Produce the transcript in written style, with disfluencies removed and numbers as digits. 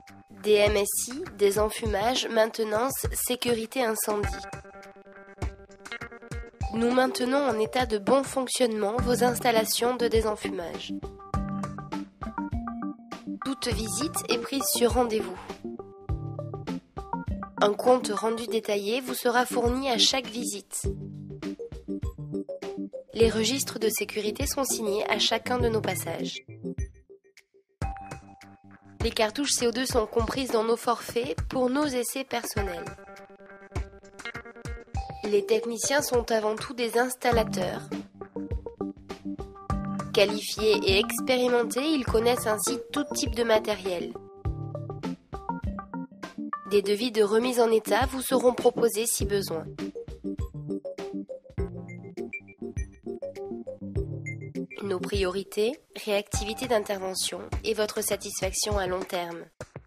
DMSI, désenfumage, maintenance, sécurité incendie. Nous maintenons en état de bon fonctionnement vos installations de désenfumage. Toute visite est prise sur rendez-vous. Un compte rendu détaillé vous sera fourni à chaque visite. Les registres de sécurité sont signés à chacun de nos passages. Les cartouches CO2 sont comprises dans nos forfaits pour nos essais personnels. Les techniciens sont avant tout des installateurs. Qualifiés et expérimentés, ils connaissent ainsi tout type de matériel. Des devis de remise en état vous seront proposés si besoin. Nos priorités, réactivité d'intervention et votre satisfaction à long terme.